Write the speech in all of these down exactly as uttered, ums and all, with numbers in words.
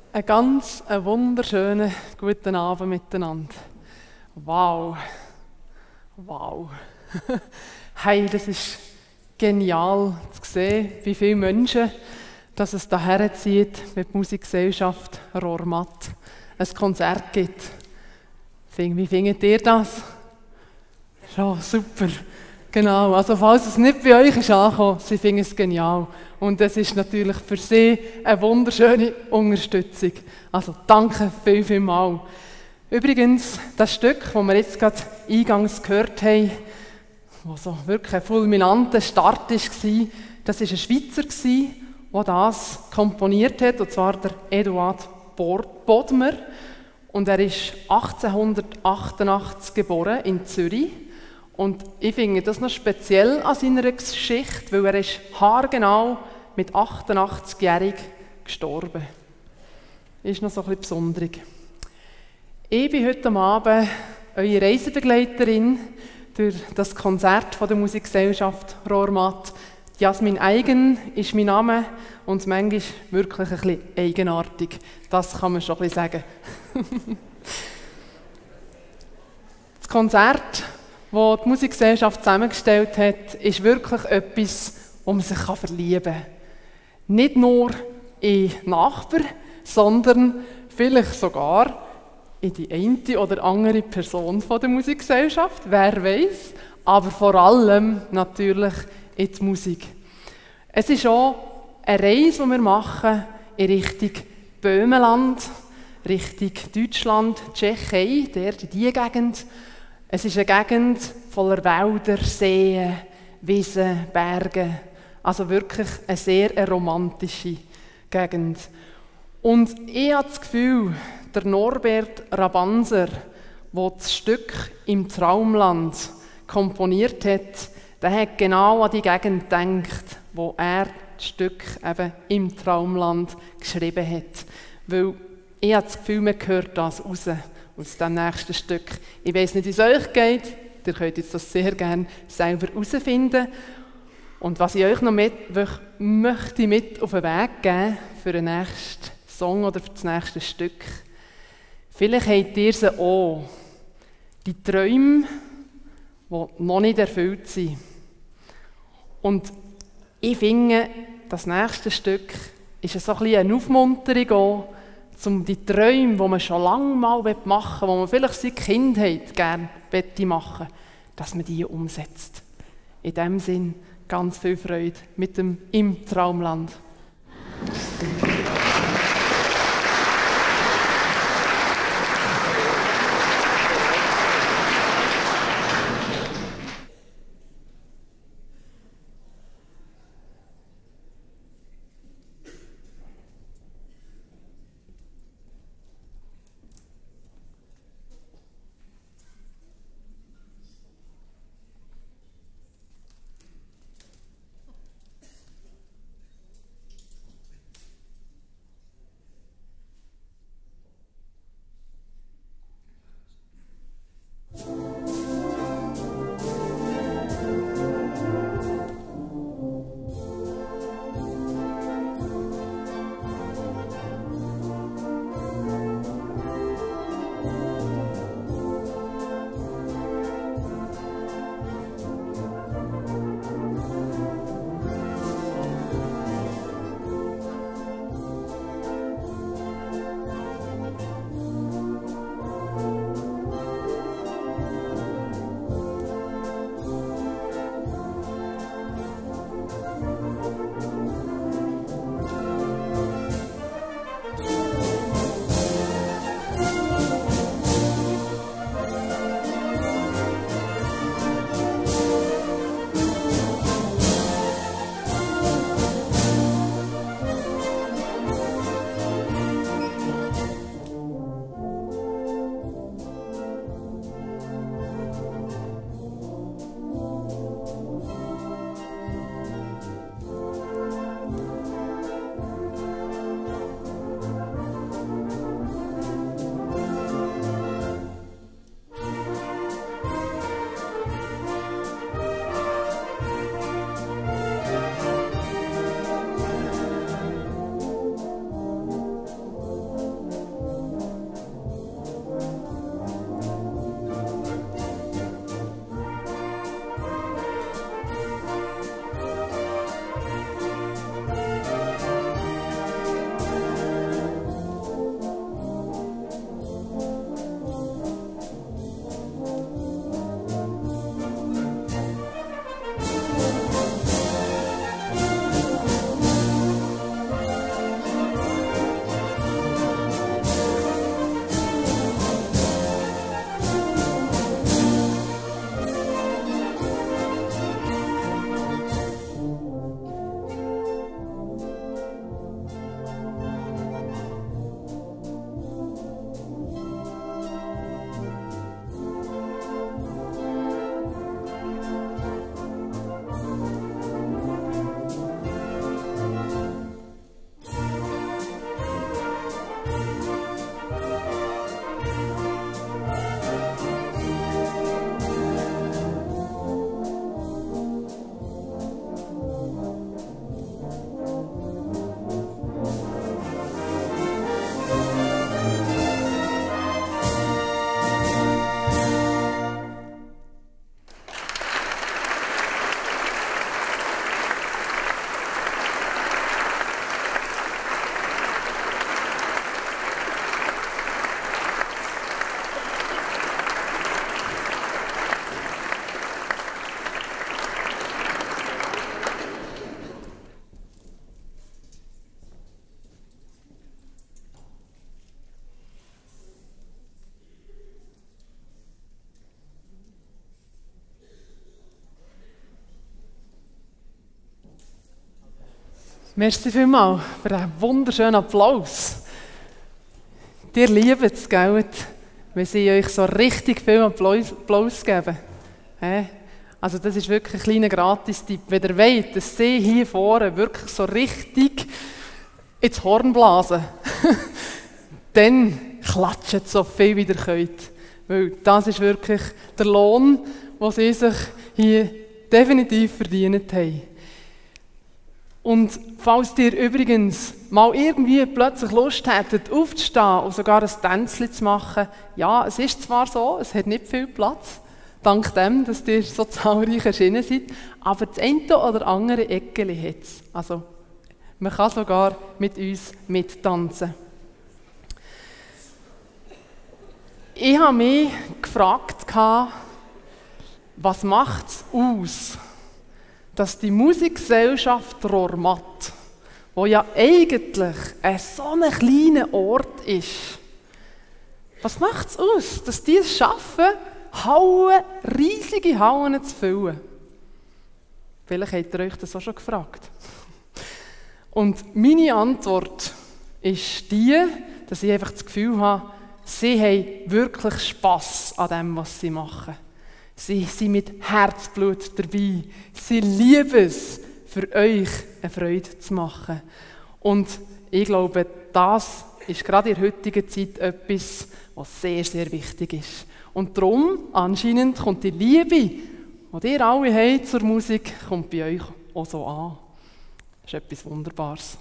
Einen ganz einen wunderschönen guten Abend miteinander. Wow. Wow. Hey, das ist genial zu sehen, wie viele Menschen dass es daher zieht mit der Musikgesellschaft Rohrmatt ein Konzert gibt. Wie findet ihr das? Ja, super. Genau, also falls es nicht bei euch ist angekommen, sie finden es genial. Und es ist natürlich für sie eine wunderschöne Unterstützung. Also danke viel, viel mal. Übrigens, das Stück, das wir jetzt gerade eingangs gehört haben, das so wirklich ein fulminanter Start war, das war ein Schweizer, der das komponiert hat, und zwar der Eduard Bodmer. Und er ist achtzehnhundertachtundachtzig geboren in Zürich. Und ich finde das noch speziell an seiner Geschichte, weil er ist haargenau mit achtundachtzig-jährig gestorben. Ist noch so ein bisschen besonderig. Ich bin heute Abend eure Reisebegleiterin durch das Konzert von der Musikgesellschaft Rohrmatt. Jasmin Eigen ist mein Name und manchmal wirklich ein bisschen eigenartig. Das kann man schon ein bisschen sagen. Das Konzert, das die Musikgesellschaft zusammengestellt hat, ist wirklich etwas, wo man sich verlieben kann. Nicht nur in Nachbarn, sondern vielleicht sogar in die eine oder andere Person von der Musikgesellschaft, wer weiß, aber vor allem natürlich in die Musik. Es ist auch eine Reise, die wir machen in Richtung Böhmenland, Richtung Deutschland, Tschechei, der in diese Gegend. Es ist eine Gegend voller Wälder, Seen, Wiesen, Berge. Also wirklich eine sehr eine romantische Gegend. Und ich habe das Gefühl, der Norbert Rabanser, der das Stück «Im Traumland» komponiert hat, der hat genau an die Gegend gedacht, wo er das Stück eben «Im Traumland» geschrieben hat. Weil ich habe das Gefühl, man hört das raus aus dem nächsten Stück. Ich weiss nicht, wie es euch geht, ihr könnt jetzt das sehr gerne selber herausfinden. Und was ich euch noch mit, möchte mit auf den Weg geben für den nächsten Song oder für das nächste Stück. Vielleicht habt ihr sie auch. Die Träume, die noch nicht erfüllt sind. Und ich finde, das nächste Stück ist so ein bisschen eine Aufmunterung auch, um die Träume, die man schon lange mal machen will, die man vielleicht seit Kindheit gerne machen möchte, dass man die umsetzt. In diesem Sinn ganz viel Freude mit dem «Im Traumland». Merci vielmals für diesen wunderschönen Applaus. Ihr liebt es, gell, wenn sie euch so richtig viel Applaus, Applaus geben. He? Also das ist wirklich ein kleiner Gratis-Tipp. Wenn ihr wollt, dass sie hier vorne wirklich so richtig ins Horn blasen, dann klatscht so viel wie ihr könnt. Weil das ist wirklich der Lohn, den sie sich hier definitiv verdient haben. Und falls ihr übrigens mal irgendwie plötzlich Lust hättet, aufzustehen und sogar ein Tänzchen zu machen, ja, es ist zwar so, es hat nicht viel Platz, dank dem, dass ihr so zahlreich erschienen seid, aber das eine oder andere Eckeli hat es. Also, man kann sogar mit uns mittanzen. Ich habe mich gefragt, was macht es aus, dass die Musikgesellschaft Rohrmatt, wo ja eigentlich ein so ein kleiner Ort ist, was macht es aus, dass die es schaffen, Hallen, riesige Hallen zu füllen? Vielleicht habt ihr euch das auch schon gefragt. Und meine Antwort ist die, dass ich einfach das Gefühl habe, sie haben wirklich Spass an dem, was sie machen. Sie sind mit Herzblut dabei. Sie lieben es, für euch eine Freude zu machen. Und ich glaube, das ist gerade in der heutigen Zeit etwas, was sehr, sehr wichtig ist. Und darum, anscheinend, kommt die Liebe, die ihr alle habt zur Musik, kommt bei euch auch so an. Das ist etwas Wunderbares.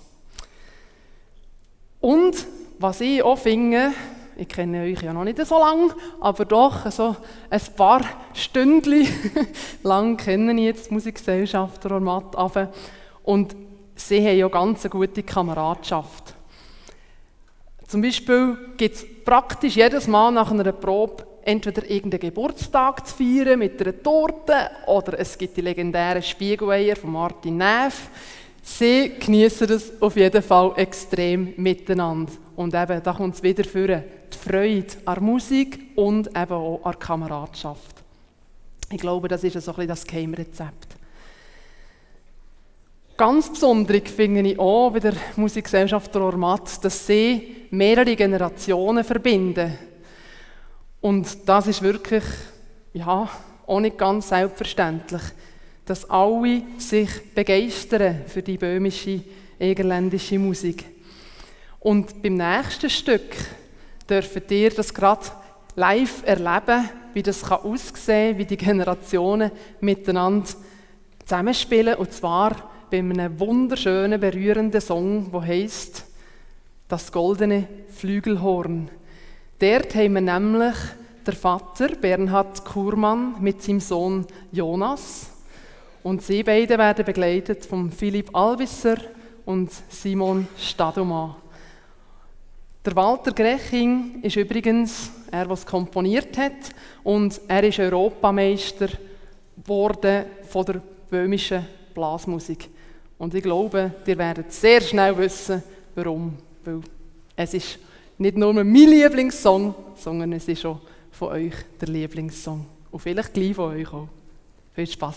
Und was ich auch finde, ich kenne euch ja noch nicht so lange, aber doch so ein paar Stündchen lang kenne ich jetzt die Musikgesellschaft Rohrmatt. Und sie haben ja ganz eine gute Kameradschaft. Zum Beispiel gibt es praktisch jedes Mal nach einer Probe entweder irgendeinen Geburtstag zu feiern mit einer Torte oder es gibt die legendären Spiegeleier von Martin Näf. Sie genießen das auf jeden Fall extrem miteinander. Und eben, da kommt es wieder vor, die Freude an der Musik und eben auch an der Kameradschaft. Ich glaube, das ist so ein bisschen das Geheimrezept. Ganz besonders finde ich auch bei der Musikgesellschaft Rohrmatt, dass sie mehrere Generationen verbinden. Und das ist wirklich, ja, auch nicht ganz selbstverständlich, dass alle sich begeistern für die böhmische, egerländische Musik. Und beim nächsten Stück dürft ihr das gerade live erleben, wie das kann aussehen, wie die Generationen miteinander zusammenspielen. Und zwar bei einem wunderschönen, berührenden Song, der heisst «Das goldene Flügelhorn». Dort haben wir nämlich den Vater Bernhard Kurmann mit seinem Sohn Jonas. Und sie beide werden begleitet von Philipp Alvisser und Simon Stadumann. Der Walter Greching ist übrigens er, der es komponiert hat, und er ist Europameister geworden von der böhmischen Blasmusik. Und ich glaube, ihr werdet sehr schnell wissen, warum. Weil es ist nicht nur mein Lieblingssong, sondern es ist auch von euch der Lieblingssong. Und vielleicht gleich von euch auch. Viel Spass!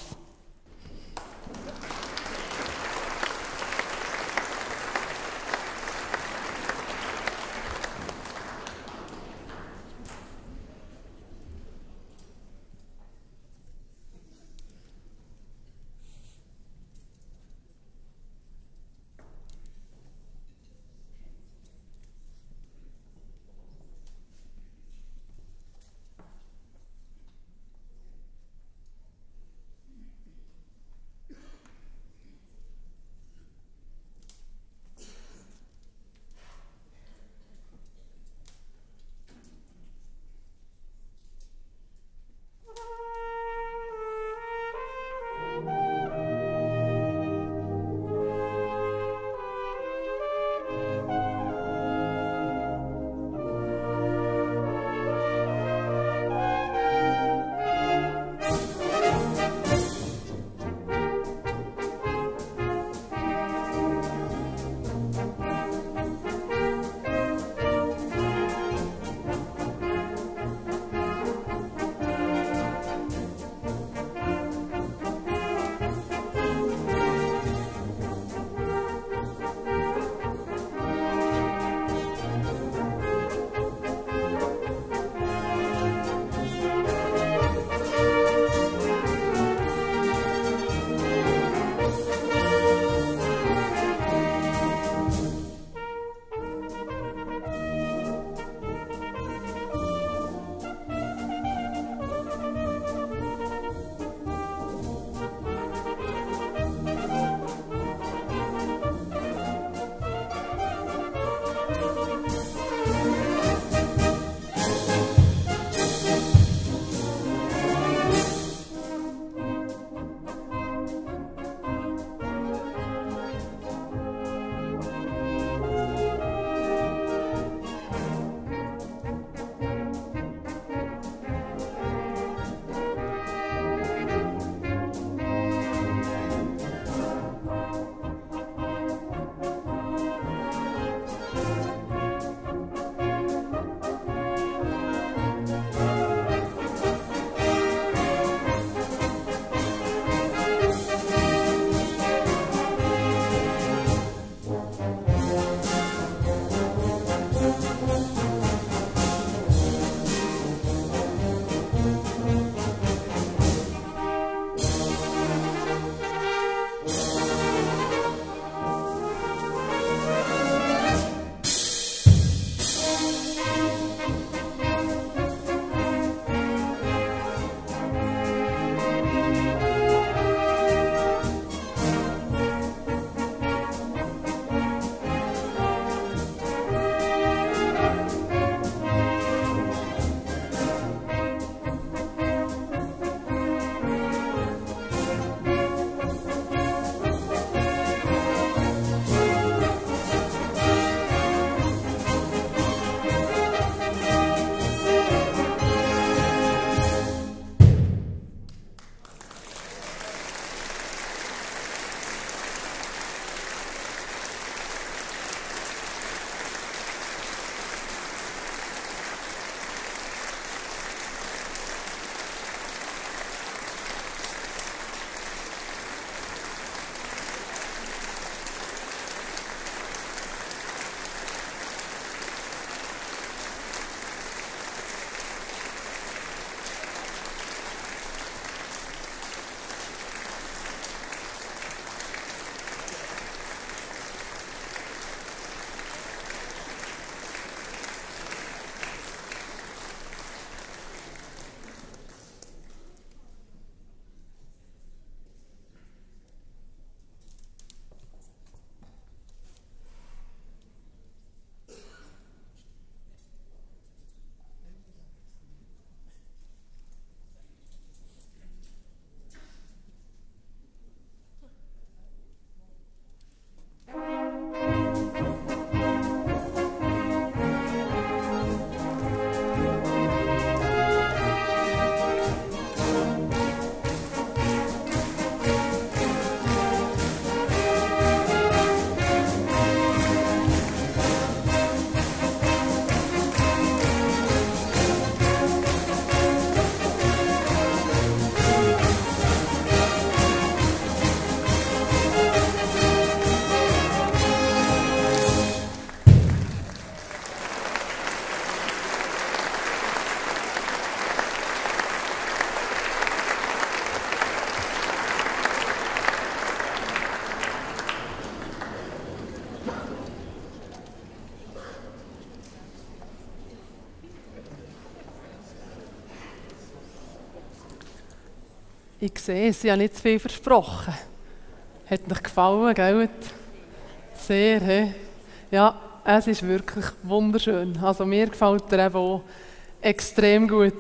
Ich sehe, Sie haben nicht zu viel versprochen. Hat euch gefallen, gell? Sehr, he? Ja, es ist wirklich wunderschön. Also mir gefällt er eben auch extrem gut.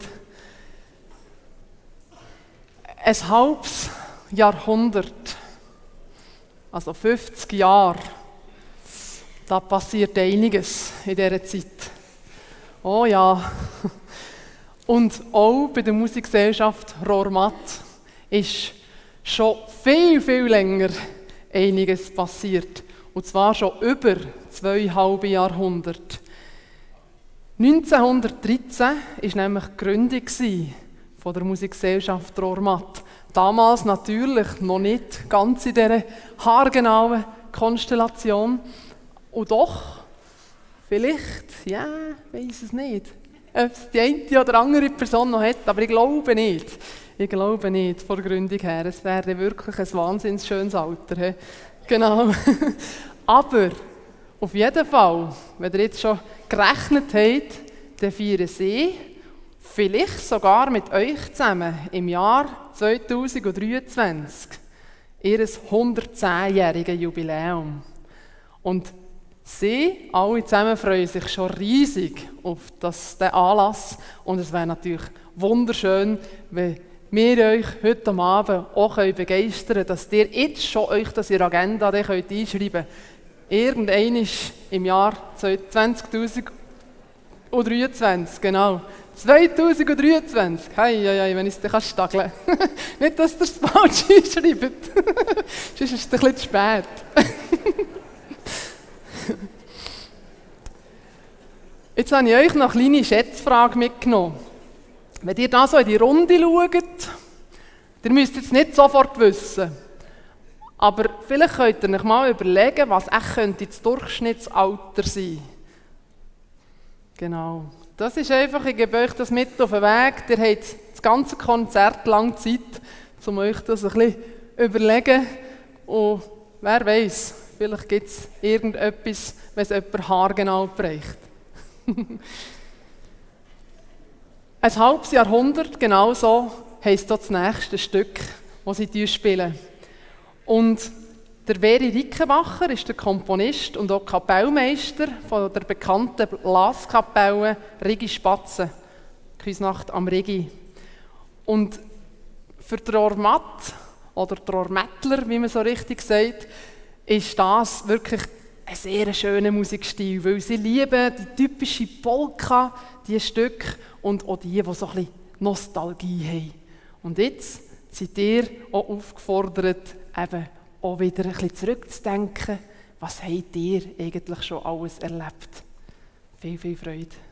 Ein halbes Jahrhundert, also fünfzig Jahre, da passiert einiges in dieser Zeit. Oh ja. Und auch bei der Musikgesellschaft Rohrmatt ist schon viel, viel länger einiges passiert. Und zwar schon über zweieinhalb Jahrhundert. neunzehnhundertdreizehn war nämlich die Gründung von der Musikgesellschaft Rohrmatt. Damals natürlich noch nicht ganz in dieser haargenauen Konstellation. Und doch, vielleicht, ja, weiss es nicht, ob es die eine oder andere Person noch hat, aber ich glaube nicht. Ich glaube nicht, von der Gründung her. Es wäre wirklich ein wahnsinnig schönes Alter. He? Genau. Aber auf jeden Fall, wenn ihr jetzt schon gerechnet habt, dann feiern Sie vielleicht sogar mit euch zusammen im Jahr zweitausenddreiundzwanzig ihr hundertzehnjähriges Jubiläum. Und Sie alle zusammen freuen sich schon riesig auf das, den Anlass. Und es wäre natürlich wunderschön, wenn wir euch heute Abend auch begeistern können, dass ihr jetzt schon euch das in der Agenda einschreiben könnt. Irgendwann im Jahr zweitausenddreiundzwanzig, genau. zweitausenddreiundzwanzig, hei, hei, hei, wenn ich es dann stageln kann. Nicht, dass ihr es falsch einschreibt. Sonst ist es ein bisschen zu spät. Jetzt habe ich euch noch eine kleine Schätzfrage mitgenommen. Wenn ihr da so in die Runde schaut, ihr müsst jetzt nicht sofort wissen, aber vielleicht könnt ihr euch mal überlegen, was echt könnte das Durchschnittsalter sein. Genau. Das ist einfach, ich gebe euch das mit auf den Weg. Ihr habt das ganze Konzert lang Zeit, um euch das ein bisschen zu überlegen. Und wer weiß, vielleicht gibt es irgendetwas, wenn es jemand haargenau bereicht. Ein halbes Jahrhundert, genau so, heisst das nächste Stück, das sie spielen. Und der Veri Rickenbacher ist der Komponist und auch Kapellmeister von der bekannten Blaskapelle Rigi Spatzen, Küsnacht am Rigi. Und für die Rohrmatt, oder die Rohrmättler, wie man so richtig sagt, ist das wirklich ein sehr schöner Musikstil, weil sie lieben die typische Polka, die Stücke und auch die, die so ein bisschen Nostalgie haben. Und jetzt seid ihr auch aufgefordert, eben auch wieder ein bisschen zurückzudenken, was habt ihr eigentlich schon alles erlebt. Viel, viel Freude.